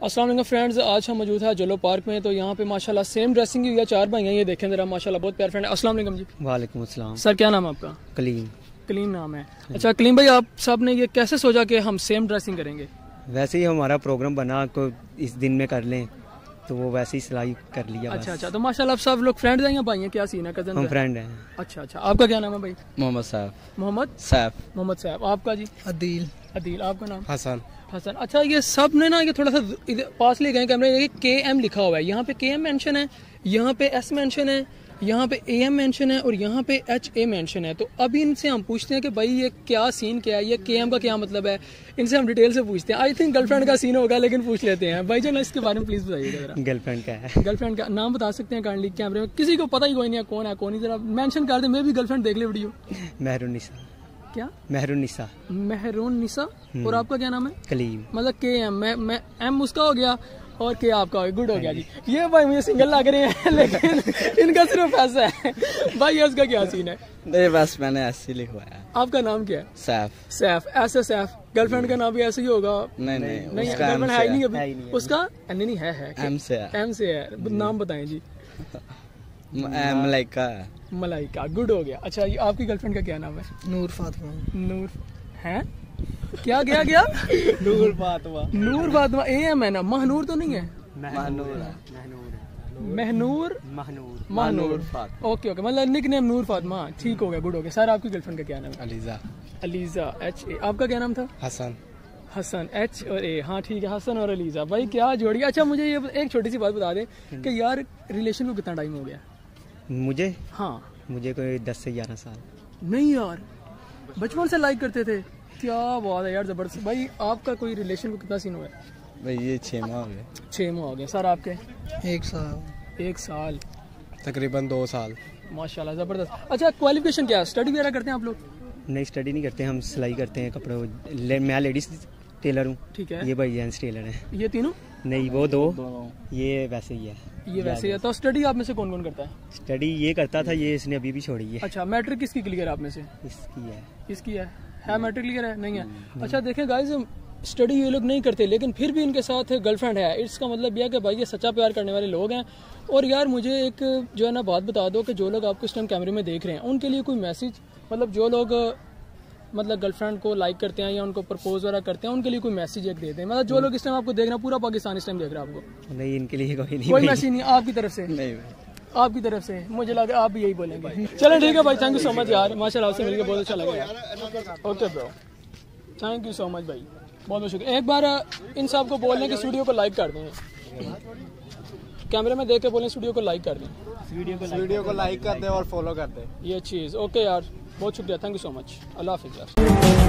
अस्सलाम वालेकुम फ्रेंड्स, आज हम मौजूद है जलो पार्क में। तो यहाँ पे माशाल्लाह सेम ड्रेसिंग की हुई है, 4 भाई हैं, ये देखें जरा माशाल्लाह बहुत प्यारे फ्रेंड है। अस्सलाम वालेकुम जी। वालेकुम अस्सलाम। सर क्या नाम है आपका? कलीम। कलीम नाम है। अच्छा कलीम भाई, आप सब ने ये कैसे सोचा कि हम सेम ड्रेसिंग करेंगे? वैसे ही हमारा प्रोग्राम बना को इस दिन में कर लें, तो वो वैसे ही सिलाई कर लिया। अच्छा अच्छा, तो माशाल्लाह आप सब लोग फ्रेंड्स हैं या भाई हैं, क्या सीन है? कजन? हम फ्रेंड हैं। अच्छा अच्छा, आपका क्या नाम है भाई? मोहम्मद सैफ। मोहम्मद सैफ। मोहम्मद सैफ। आपका जी? अदील। अदील। आपका नाम? हसन। हसन। अच्छा, ये सब ने ना ये थोड़ा सा पास ले गए कैमरे, KM लिखा हुआ है, यहाँ पे KM मेंशन है, यहाँ पे S मेंशन है, यहाँ पे AM मेंशन है और यहाँ पे HA मेंशन है। तो अभी इनसे हम पूछते हैं कि भाई ये क्या सीन क्या है, ये KM का क्या मतलब है, इनसे हम डिटेल से पूछते हैं। आई थिंक गर्लफ्रेंड का सीन होगा, लेकिन पूछ लेते हैं। भाई जान इसके बारे में प्लीज बताइएगा जरा। गर्लफ्रेंड का है। गर्लफ्रेंड का नाम बता सकते हैं काइंडली कैमरे में? किसी को पता ही कोई नहीं है कौन है कौन नहीं, जरा मेंशन कर दे, मैं भी गर्लफ्रेंड देख ले वीडियो। मेहरुन्निसा। क्या? मेहरुन्निसा। मेहरुन्निसा। और आपका क्या नाम है? कलीम। मतलब KM, मैं M उसका हो गया और K आपका हो गया। गुड हो गया जी। ये भाई मुझे सिंगल लग रहे हैं, लेकिन इनका सिर्फ ऐसा है। भाई इसका क्या सीन है? नहीं बस मैंने ऐसे लिखवाया। आपका नाम क्या है? सैफ। सैफ। ऐसे सैफ। गर्लफ्रेंड का नाम भी ऐसे ही होगा? नहीं गर्लफ्रेंड है ही नहीं अभी उसका? नहीं है M से है। M से है। नाम बताएं जी। मलाइका। मलाइका। गुड हो गया। अच्छा, ये आपकी गर्लफ्रेंड का क्या नाम है? नूर फातिमा। नूर है क्या गया क्या? नूर फातिमा। नूर फातिमा। AM है ना? महनूर तो नहीं है? महनूर। महनूर। ओके ओके, मतलब निक नेम नूर फातिमा। ठीक हो गया, गुड हो गया। सर आपकी गर्लफ्रेंड का क्या नाम है? अलीजा। अलीजा। HA। आपका क्या नाम था? हसन। हसन। H और A। हाँ ठीक है, हसन और अलीजा। भाई क्या जोड़ी। अच्छा मुझे ये एक छोटी सी बात बता दें कि यार रिलेशन को कितना टाइम हो गया? मुझे? हाँ मुझे कोई 10 से 11 साल। नहीं यार, बचपन से लाइक करते थे। क्या बात है यार, जबरदस्त। भाई आपका कोई रिलेशन को कितना सीन हुआ है? भाई ये 6 माह हो गए। 6 माह हो गए। सर आपके? 1 साल। 1 साल। तकरीबन 2 साल। माशाल्लाह जबरदस्त। अच्छा क्वालिफिकेशन क्या है? स्टडी वगैरह करते हैं आप लोग? नहीं स्टडी नहीं करते, हम सिलाई करते हैं कपड़ों। मैं लेडीज टेलर हूँ। ठीक है। ये भाई जेंट्स टेलर हैं। ये तीनों? नहीं वो दो। ये वैसे ही है। ये वैसे ही है। तो स्टडी आप में से कौन कौन करता है? स्टडी ये करता था, ये इसने अभी भी छोड़ी है। अच्छा, मैट्रिक किसकी क्लियर है आप में से? इसकी है। इसकी है मैट्रिक क्लियर है? नहीं है। अच्छा देखें गाइस, स्टडी ये लोग नहीं करते लेकिन फिर भी इनके साथ गर्लफ्रेंड है। इसका मतलब यह है कि भाई ये सच्चा प्यार करने वाले लोग हैं। और यार मुझे एक जो है ना बात बता दो कि जो लोग आपको इस टाइम कैमरे में देख रहे हैं उनके लिए कोई मैसेज, मतलब जो लोग मतलब गर्लफ्रेंड को लाइक करते हैं या उनको प्रपोज वगैरह करते हैं, उनके लिए कोई मैसेज एक दे दें। मतलब जो लोग इस टाइम आपको देख रहे हैं, पूरा पाकिस्तान इस टाइम देख रहा है आपको। नहीं इनके लिए कोई कोई मैसेज नहीं आपकी तरफ से? नहीं आपकी तरफ से मुझे लगा आप भी यही बोलेंगे भाई। चलो ठीक है भाई, थैंक यू सो मच यार, माशाल्लाह आपसे मिलकर बहुत अच्छा लगा यार। Okay bro, thank you so much भाई, बहुत बहुत शुक्रिया। एक बार इन सब को बोलने कि वीडियो को लाइक कर दें, कैमरे में देख के बोलें वीडियो को लाइक कर दें। वीडियो को लाइक कर दे और फॉलो कर दे। ये चीज़ ओके यार, बहुत शुक्रिया, थैंक यू सो मच। अल्लाह हाफिज़ यार।